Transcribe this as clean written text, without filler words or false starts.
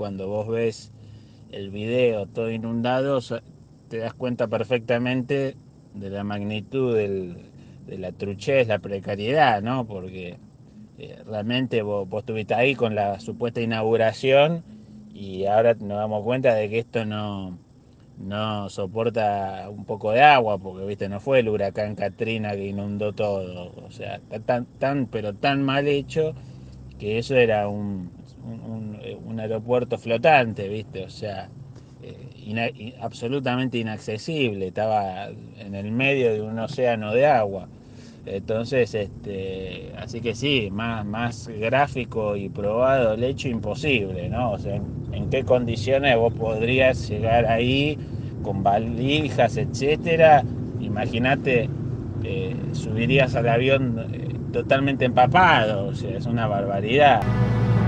cuando vos ves el video todo inundado, te das cuenta perfectamente de la magnitud de la truchez, la precariedad, ¿no? Porque realmente vos estuviste ahí con la supuesta inauguración y ahora nos damos cuenta de que esto no soporta un poco de agua, porque viste, no fue el huracán Katrina que inundó todo, o sea, está pero tan mal hecho que eso era un aeropuerto flotante, viste, o sea, absolutamente inaccesible, estaba en el medio de un océano de agua. Entonces, así que sí, más gráfico y probado el hecho imposible, ¿no? O sea, en qué condiciones vos podrías llegar ahí con valijas, etcétera. Imagínate, subirías al avión totalmente empapado, o sea, es una barbaridad.